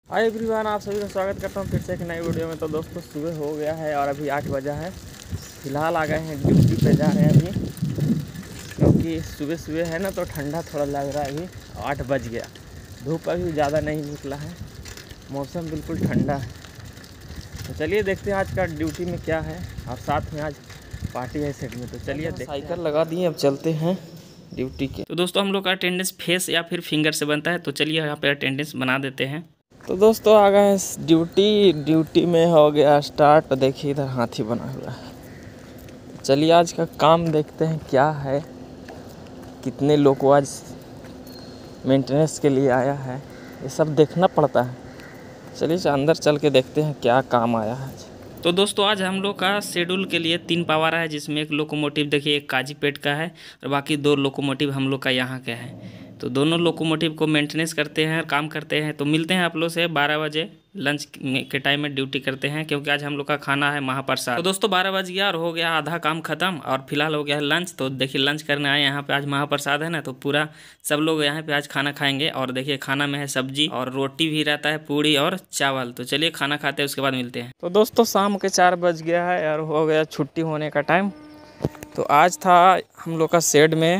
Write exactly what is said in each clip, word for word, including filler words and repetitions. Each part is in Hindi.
हाय एवरीवन, आप सभी का स्वागत करता हूँ फिर से एक नई वीडियो में। तो दोस्तों सुबह हो गया है और अभी आठ बजा है। फ़िलहाल आ गए हैं ड्यूटी पे, जा रहे हैं अभी, क्योंकि सुबह सुबह है ना तो ठंडा थोड़ा लग रहा है। अभी आठ बज गया, धूप अभी ज़्यादा नहीं निकला है, मौसम बिल्कुल ठंडा है। तो चलिए देखते हैं आज का ड्यूटी में क्या है, और साथ में आज पार्टी है सेट में। तो चलिए साइकिल लगा दिए, अब चलते हैं ड्यूटी के। तो दोस्तों हम लोग का अटेंडेंस फेस या फिर फिंगर से बनता है, तो चलिए यहाँ पे अटेंडेंस बना देते हैं। तो दोस्तों आ गए हैं ड्यूटी ड्यूटी में हो गया स्टार्ट। देखिए इधर हाथी बना हुआ है। चलिए आज का काम देखते हैं क्या है, कितने लोग को आज मेंटेनेंस के लिए आया है, ये सब देखना पड़ता है। चलिए अंदर चल के देखते हैं क्या काम आया है आज। तो दोस्तों आज हम लोग का शेड्यूल के लिए तीन पावर है, जिसमें एक लोकोमोटिव देखिए एक काजीपेट का है और बाकी दो लोकोमोटिव हम लोग का यहाँ के हैं। तो दोनों लोकोमोटिव को मेंटेनेंस करते हैं, काम करते हैं। तो मिलते हैं आप लोग से बारह बजे लंच के टाइम में ड्यूटी करते हैं, क्योंकि आज हम लोग का खाना है महाप्रसाद। तो दोस्तों बारह बज गया और हो गया आधा काम खत्म, और फिलहाल हो गया है लंच। तो देखिए लंच करने आए यहाँ पे, आज महाप्रसाद है ना, तो पूरा सब लोग यहाँ पे आज खाना खाएंगे। और देखिए खाना में है सब्जी और रोटी भी रहता है, पूड़ी और चावल। तो चलिए खाना खाते हैं, उसके बाद मिलते हैं। तो दोस्तों शाम के चार बज गया है और हो गया छुट्टी होने का टाइम। तो आज था हम लोग का शेड में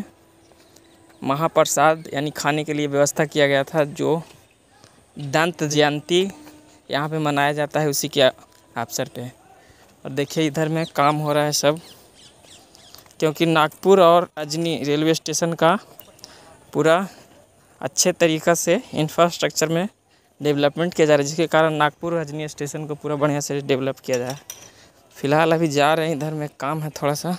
महाप्रसाद यानी खाने के लिए व्यवस्था किया गया था, जो दंत जयंती यहाँ पे मनाया जाता है, उसी के अवसर पे। और देखिए इधर में काम हो रहा है सब, क्योंकि नागपुर और अजनी रेलवे स्टेशन का पूरा अच्छे तरीक़ा से इंफ्रास्ट्रक्चर में डेवलपमेंट किया जा रहा है, जिसके कारण नागपुर और अजनी स्टेशन को पूरा बढ़िया से डेवलप किया जाए। फ़िलहाल अभी जा रहे हैं, इधर में काम है थोड़ा सा।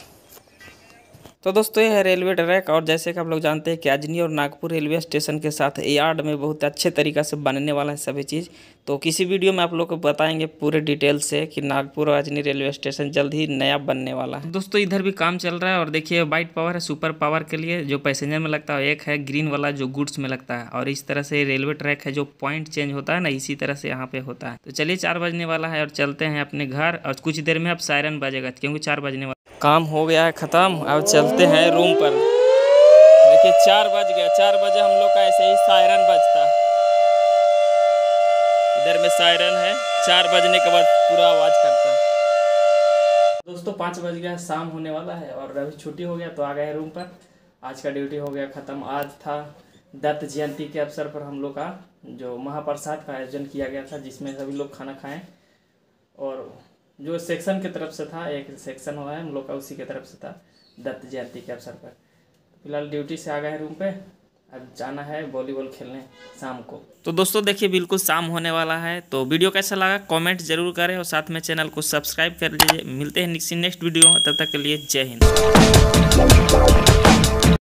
तो दोस्तों ये है रेलवे ट्रैक, और जैसे कि आप लोग जानते हैं कि अजनी और नागपुर रेलवे स्टेशन के साथ यार्ड में बहुत अच्छे तरीक़ा से बनने वाला है सभी चीज़। तो किसी वीडियो में आप लोग को बताएंगे पूरे डिटेल से कि नागपुर और अजनी रेलवे स्टेशन जल्द ही नया बनने वाला है। दोस्तों इधर भी काम चल रहा है, और देखिए वाइट पावर है सुपर पावर के लिए, जो पैसेंजर में लगता है, एक है ग्रीन वाला जो गुड्स में लगता है। और इस तरह से रेलवे ट्रैक है, जो पॉइंट चेंज होता है ना, इसी तरह से यहाँ पे होता है। तो चलिए चार बजने वाला है और चलते हैं अपने घर, और कुछ देर में अब सायरन बजेगा, क्योंकि चार बजने वाला। काम हो गया है ख़त्म, अब चलते हैं रूम पर। देखिए चार बज गया, चार बजे हम लोग का ऐसे ही सायरन बजता है। इधर में सायरन है, चार बजने के बाद पूरा आवाज़ करता है। दोस्तों पाँच बज गया, शाम होने वाला है और अभी छुट्टी हो गया, तो आ गए रूम पर। आज का ड्यूटी हो गया ख़त्म। आज था दत्त जयंती के अवसर पर हम लोग का जो महाप्रसाद का आयोजन किया गया था, जिसमें सभी लोग खाना खाएँ। और जो सेक्शन की तरफ से था, एक सेक्शन हुआ है हम लोग का, उसी की तरफ से था दत्त जयंती के अवसर पर। फिलहाल ड्यूटी से आ गए हैं रूम पे, अब जाना है वॉलीबॉल खेलने शाम को। तो दोस्तों देखिए बिल्कुल शाम होने वाला है। तो वीडियो कैसा लगा कमेंट जरूर करें, और साथ में चैनल को सब्सक्राइब कर लीजिए। मिलते हैं नेक्स्ट वीडियो में, तब तक के लिए जय हिंद।